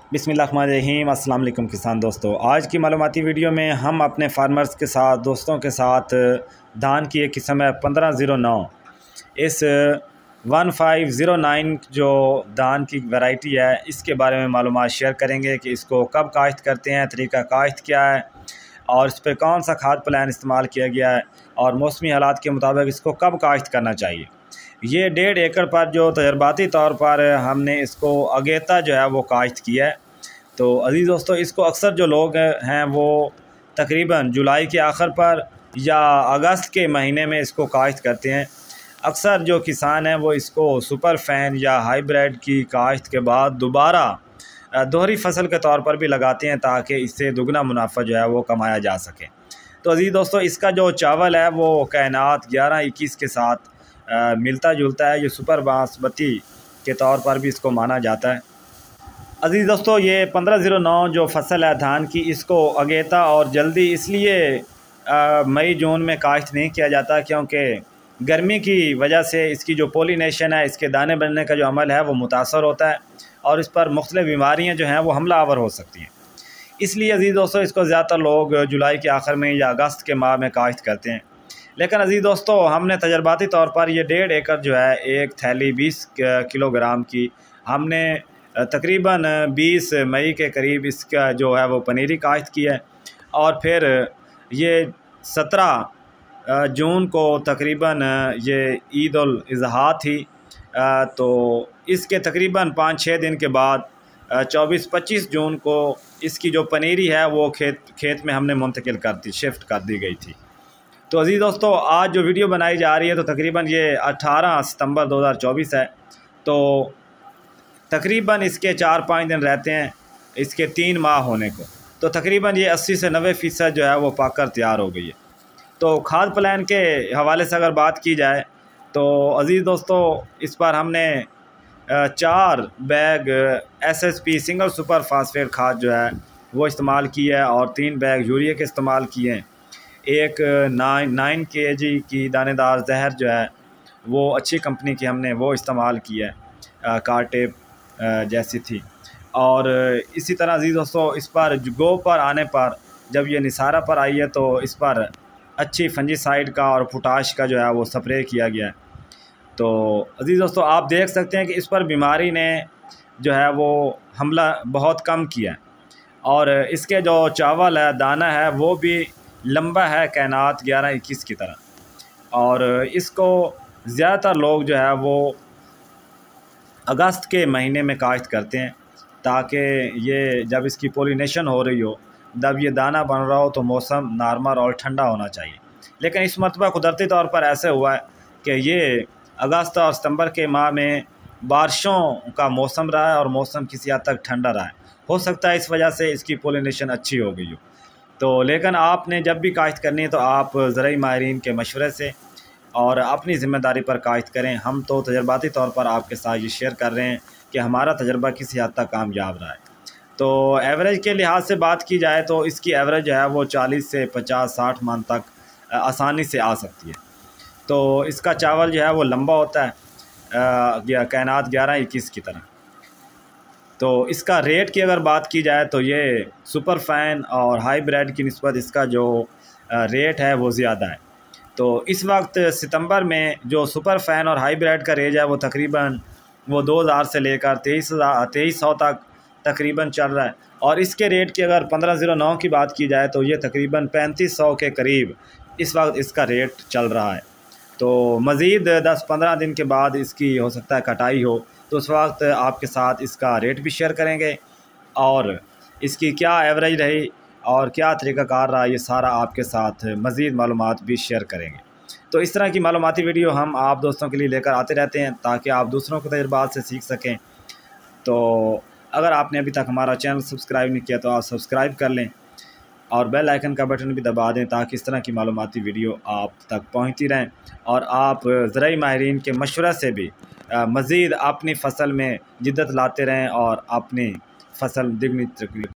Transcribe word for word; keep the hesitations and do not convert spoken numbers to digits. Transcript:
बिस्मिल्लाहिर्रहमानिर्रहीम। अस्सलाम वालेकुम किसान दोस्तों, आज की मालूमाती वीडियो में हम अपने फार्मर्स के साथ दोस्तों के साथ धान की एक किस्म है पंद्रह ज़ीरो नौ। इस वन फाइव ज़ीरो नाइन जो धान की वैरायटी है इसके बारे में मालूमात शेयर करेंगे कि इसको कब काश्त करते हैं, तरीका काश्त क्या है और इस पर कौन सा खाद प्लान इस्तेमाल किया गया है और मौसमी हालात के मुताबिक इसको कब काश्त करना चाहिए। ये डेढ़ एकड़ पर जो तजर्बाती तौर पर हमने इसको अगेता जो है वो काश्त किया है। तो अज़ीज़ दोस्तों, इसको अक्सर जो लोग हैं वो तकरीबन जुलाई के आखिर पर या अगस्त के महीने में इसको काश्त करते हैं। अक्सर जो किसान हैं वो इसको सुपर फैन या हाइब्रिड की काश्त के बाद दोबारा दोहरी फसल के तौर पर भी लगाते हैं ताकि इससे दुगना मुनाफा जो है वो कमाया जा सके। तो अज़ीज़ दोस्तों, इसका जो चावल है वो कायनात ग्यारह इक्कीस के साथ आ, मिलता जुलता है। ये सुपर बासमती के तौर पर भी इसको माना जाता है। अज़ीज़ दोस्तों, ये पंद्रह ज़ीरो नौ जो फसल है धान की, इसको अगेता और जल्दी इसलिए मई जून में काश्त नहीं किया जाता क्योंकि गर्मी की वजह से इसकी जो पोलिनेशन है, इसके दाने बनने का जो अमल है वो मुतासर होता है और इस पर मुख्तलिफ़ बीमारियाँ जो हैं वो हमला आवर हो सकती हैं। इसलिए अज़ीज़ दोस्तों, इसको ज़्यादातर लोग जुलाई के आखिर में या अगस्त के माह में काश्त करते हैं। लेकिन अज़ीज़ दोस्तों, हमने तजर्बाती तौर पर ये डेढ़ एकड़ जो है एक थैली बीस किलोग्राम की हमने तकरीबन बीस मई के करीब इसका जो है वो पनीरी काश्त की है और फिर ये सत्रह जून को तकरीबन ये ईद उल अज़हा थी। तो इसके तकरीबन पाँच छः दिन के बाद चौबीस पच्चीस जून को इसकी जो पनीरी है वो खेत खेत में हमने मुंतकिल कर दी शिफ्ट कर दी गई थी। तो अज़ीज़ दोस्तों, आज जो वीडियो बनाई जा रही है तो तकरीबन ये अठारह सितंबर दो हज़ार चौबीस है। तो तकरीबन इसके चार पाँच दिन रहते हैं इसके तीन माह होने को। तो तकरीबन ये अस्सी से नब्बे फ़ीसद जो है वो पाकर तैयार हो गई है। तो खाद प्लान के हवाले से अगर बात की जाए तो अज़ीज़ दोस्तों, इस पर हमने चार bag S S P single super phosphate खाद जो है वो इस्तेमाल की है और तीन बैग यूरिया के इस्तेमाल किए हैं। एक नाइन नाइन के जी की दानेदार जहर जो है वो अच्छी कंपनी की हमने वो इस्तेमाल किया है, कार्टेप जैसी थी। और इसी तरह अज़ीज़ दोस्तों, इस पर गो पर आने पर जब ये निसारा पर आई है तो इस पर अच्छी फंजीसाइड का और पोटाश का जो है वो स्प्रे किया गया है। तो अज़ीज़ दोस्तों, आप देख सकते हैं कि इस पर बीमारी ने जो है वो हमला बहुत कम किया है और इसके जो चावल है दाना है वो भी लंबा है कायनात ग्यारह इक्कीस की तरह। और इसको ज़्यादातर लोग जो है वो अगस्त के महीने में काश्त करते हैं ताकि ये जब इसकी पोलिनेशन हो रही हो जब ये दाना बन रहा हो तो मौसम नॉर्मल और ठंडा होना चाहिए। लेकिन इस मरतबा कुदरती तौर पर ऐसे हुआ है कि ये अगस्त और सितंबर के माह में बारिशों का मौसम रहा है और मौसम किसी हद तक ठंडा रहा है। हो सकता है इस वजह से इसकी पोलिनेशन अच्छी हो गई हो। तो लेकिन आपने जब भी काश्त करनी है तो आप ज़राई माहिरीन के मशवरे से और अपनी ज़िम्मेदारी पर काश्त करें। हम तो तजर्बाती तौर पर आपके साथ ये शेयर कर रहे हैं कि हमारा तजर्बा किसी हद तक कामयाब रहा है। तो एवरेज के लिहाज से बात की जाए तो इसकी एवरेज जो है वो चालीस से पचास साठ मन तक आसानी से आ सकती है। तो इसका चावल जो है वो लंबा होता है कायनात ग्यारह इक्कीस की तरह। तो इसका रेट की अगर बात की जाए तो ये सुपर फैन और हाइब्रिड की निस्बत इसका जो रेट है वो ज़्यादा है। तो इस वक्त सितंबर में जो सुपर फैन और हाइब्रिड का रेट है वो तकरीबन वो दो हज़ार से लेकर तेईस हज़ार तेईस सौ तक तकरीबन चल रहा है। और इसके रेट की अगर पंद्रह ज़ीरो नौ की बात की जाए तो ये तकरीबन पैंतीस सौ के करीब इस वक्त इसका रेट चल रहा है। तो मज़ीद दस पंद्रह दिन के बाद इसकी हो सकता है कटाई हो तो उस वक्त आपके साथ इसका रेट भी शेयर करेंगे और इसकी क्या एवरेज रही और क्या तरीक़ाकार रहा ये सारा आपके साथ मज़ीद मालूमात भी शेयर करेंगे। तो इस तरह की मालूमाती वीडियो हम आप दोस्तों के लिए लेकर आते रहते हैं ताकि आप दूसरों के तजुर्बात से सीख सकें। तो अगर आपने अभी तक हमारा चैनल सब्सक्राइब नहीं किया तो आप सब्सक्राइब कर लें और बेल आइकन का बटन भी दबा दें ताकि इस तरह की मालूमाती वीडियो आप तक पहुंचती रहें और आप ज़राई माहिरीन के मशवरे से भी मज़ीद अपनी फ़सल में जिद्दत लाते रहें और अपनी फ़सल दुगनी